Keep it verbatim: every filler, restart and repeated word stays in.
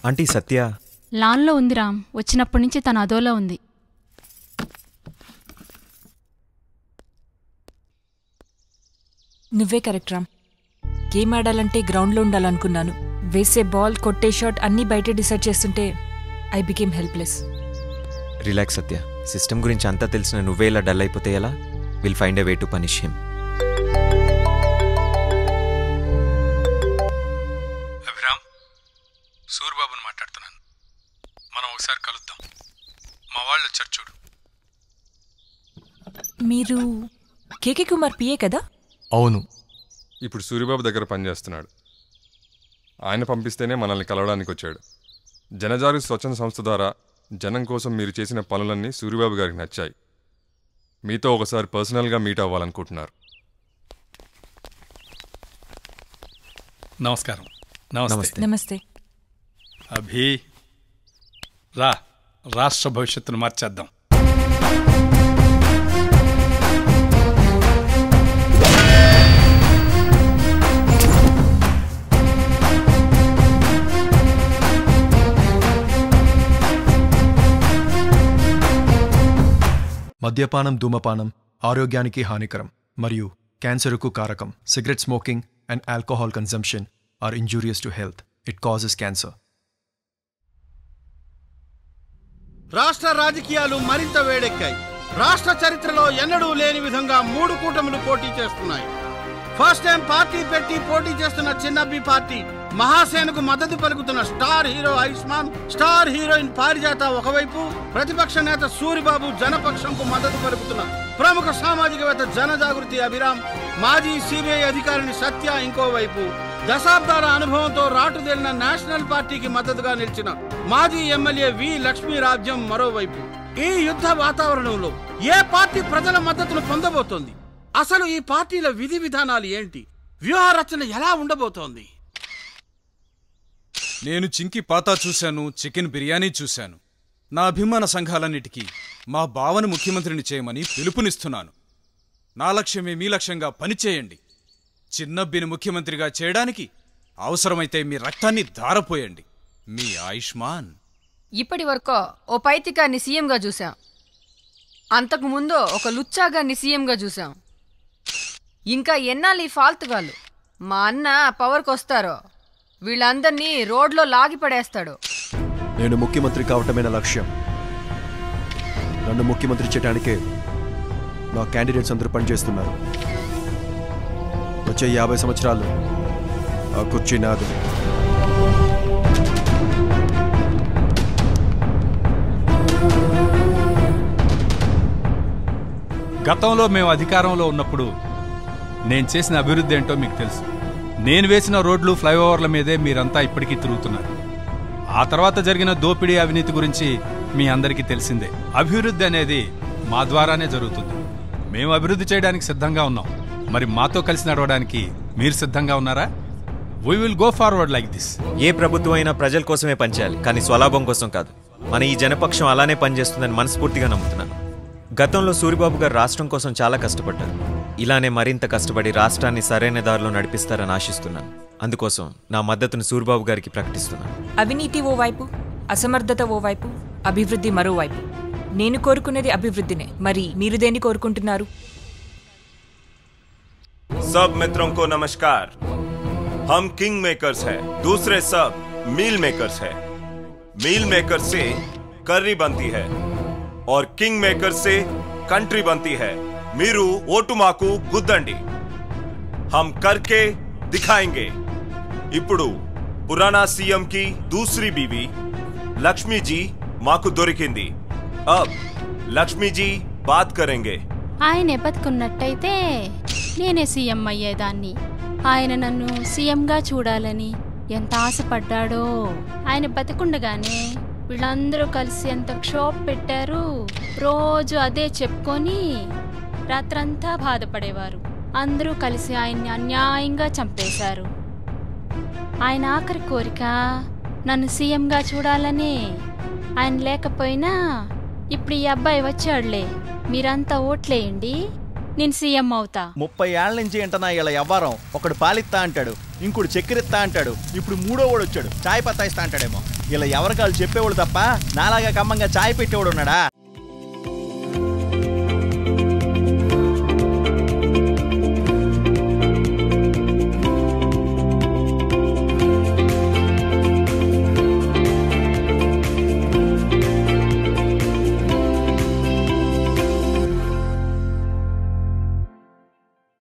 Aunty సత్య లాన్లో ఉంది రామ్. వచ్చినప్పటి నుంచి తన అదోలా ఉంది. నువ్వే కరెక్ట్ రామ్. గేమ్ ఆడాలంటే గ్రౌండ్లో ఉండాలనుకున్నాను. వేసే బాల్, కొట్టే షాట్ అన్నీ బయట డిసైడ్ చేస్తుంటే I became helpless. Relax Satya. System గురించి అంతా తెలిసిన నువ్వే ఇలా డల్ అయిపోతే ఎలా? Will find a way to punish him. Abhiram, సూర్యబాబుని మాట్లాడుతున్నాను. మనం ఒకసారి కలుద్దాం. మా వాళ్ళు వచ్చారు చూడు. మీరు కేకే కుమార్ పిఏ కదా? అవును. ఇప్పుడు సూర్యబాబు దగ్గర పనిచేస్తున్నాడు. ఆయన పంపిస్తేనే మనల్ని కలవడానికి వచ్చాడు. జనజాగృతి స్వచ్ఛంద సంస్థ ద్వారా జనం కోసం మీరు చేసిన పనులన్నీ సూర్యబాబు గారికి నచ్చాయి. మీతో ఒకసారి పర్సనల్గా మీట్ అవ్వాలనుకుంటున్నారు. నమస్కారం. నమస్తే. నమస్తే. అభి రా, రాష్ట్ర భవిష్యత్తును మార్చేద్దాం. మద్యపానం, ధూమపానం ఆరోగ్యానికి హానికరం మరియు క్యాన్సర్కు కారకం. Cigarette smoking and alcohol consumption are injurious to health. It causes cancer. రాష్ట్ర రాజకీయాలు మరింత వేడెక్కాయి. రాష్ట్ర చరిత్రలో ఎన్నడూ లేని విధంగా మూడు కూటములు పోటీ చేస్తున్నాయి. ఫస్ట్ టైం పార్టీ పెట్టి పోటీ చేస్తున్న చిన్నబ్బి పార్టీ మహాసేనకు మద్దతు పలుకుతున్న star hero Ayushman, star heroine Parijata ఒకవైపు, ప్రతిపక్ష నేత సూరిబాబు జనపక్షంకు మద్దతు పలుకుతున్న ప్రముఖ సామాజికవేత్త జనజాగృతి అభిరామ్, మాజీ సిబిఐ అధికారిని సత్య ఇంకోవైపు, దశాబ్దాల అనుభవంతో రాటుదేలిన నేషనల్ పార్టీకి మద్దతుగా నిలిచిన మాజీ ఎమ్మెల్యే వి లక్ష్మీరాజ్యం మరోవైపు. ఈ యుద్ధ వాతావరణంలో ఏ పార్టీ ప్రజల మద్దతును పొందబోతోంది? అసలు ఈ పార్టీల విధి విధానాలు ఏంటి? వ్యూహ రచన ఎలా ఉండబోతోంది? నేను చింకి పాతా చూశాను, చికెన్ బిర్యానీ చూశాను. నా అభిమాన సంఘాలన్నిటికీ మా బావను ముఖ్యమంత్రిని చేయమని పిలుపునిస్తున్నాను. నా లక్ష్యమే మీ లక్ష్యంగా పనిచేయండి. చిన్నబ్బిని ముఖ్యమంత్రిగా చేయడానికి అవసరమైతే మీ రక్తాన్ని ధారపోయండి. మీ ఆయుష్మాన్. ఇప్పటి వరకు ఓ పైతికాన్ని సీఎంగా చూశాం. అంతకుముందు ఒక లుచ్చాగాన్ని సీఎంగా చూశాం. ఇంకా ఎన్నాళ్ళు ఈ ఫాల్తుగాళ్ళు? మా అన్న పవర్కి వస్తారో వీళ్ళందరినీ రోడ్లో లాగి పడేస్తాడు. నేను ముఖ్యమంత్రి కావటమే నా లక్ష్యం. నన్ను ముఖ్యమంత్రి చేయడానికే నా క్యాండిడేట్స్ అందరూ పనిచేస్తున్నారు. వచ్చే యాభై సంవత్సరాలు ఆ కుర్చీ నాది. గతంలో మేము అధికారంలో ఉన్నప్పుడు నేను చేసిన అభివృద్ధి ఏంటో మీకు తెలుసు. నేను వేసిన రోడ్లు, ఫ్లైఓవర్ల మీదే మీరంతా ఇప్పటికీ తిరుగుతున్నారు. ఆ తర్వాత జరిగిన దోపిడీ, అవినీతి గురించి మీ అందరికీ తెలిసిందే. అభివృద్ధి అనేది మా ద్వారానే జరుగుతుంది. మేము అభివృద్ధి చేయడానికి సిద్ధంగా ఉన్నాం. మరి మాతో కలిసి నడవడానికి మీరు సిద్ధంగా ఉన్నారా? We will go forward like this. ఏ ప్రభుత్వం అయినా ప్రజల కోసమే పనిచేయాలి, కానీ స్వలాభం కోసం కాదు. మన ఈ జనపక్షం అలానే పనిచేస్తుందని మనస్ఫూర్తిగా నమ్ముతున్నాను. గతంలో సూరిబాబు గారు రాష్ట్రం కోసం చాలా కష్టపడ్డారు. ఇలానే మరింత కష్టపడి రాష్ట్రాన్ని సరైన దారిలో నడిపిస్తారని ఆశిస్తున్నాను. అందుకోసం నా మద్దతును సూరిబాబు గారికి ప్రకటిస్తున్నాను. అవినీతి ఓవైపు, అసమర్థత ఓవైపు, అభివృద్ధి మరోవైపు. నేను కోరుకునేది అభివృద్ధినే. మరి మీరు దేన్ని కోరుకుంటున్నారు? सब मित्रों को नमस्कार. हम किंग मेकर्स हैं, दूसरे सब मील मेकर्स हैं. मील मेकर से कर्री बनती है और किंग मेकर से कंट्री बनती है. मीरू ओटु माकु गुद्दंडी. हम करके दिखाएंगे. इपुडु पुराना सीएम की दूसरी बीवी लक्ष्मी जी माकु दोरिकिंदी. अब लक्ष्मी जी बात करेंगे. ఆయనే బతుకున్నట్టయితే నేనే సీఎం అయ్యేదాన్ని. ఆయన నన్ను సీఎంగా చూడాలని ఎంత ఆశపడ్డాడో. ఆయన బతికుండగానే వీళ్ళందరూ కలిసి ఎంత క్షోభ పెట్టారు. రోజు అదే చెప్పుకొని రాత్రంతా బాధపడేవారు. అందరూ కలిసి ఆయన్ని అన్యాయంగా చంపేశారు. ఆయన ఆఖరి కోరిక నన్ను సీఎంగా చూడాలనే. ఆయన లేకపోయినా ఇప్పుడు ఈ అబ్బాయి వచ్చాడులే, మీరంతా ఓట్లేయండి, నేను సీఎం అవుతా. ముప్పై ఏళ్ల నుంచి ఏంటన్నా ఇలా ఎవ్వరం. ఒకడు పాలిస్తా అంటాడు, ఇంకోటి చక్కెరిస్తా అంటాడు, ఇప్పుడు మూడో వాడు వచ్చాడు చాయ్ పత్తా ఇస్తా అంటాడేమో. ఇలా ఎవరికాళ్ళు చెప్పేవాడు తప్ప నాలాగా కమ్మంగా చాయ్ పెట్టేవాడు ఉన్నాడా?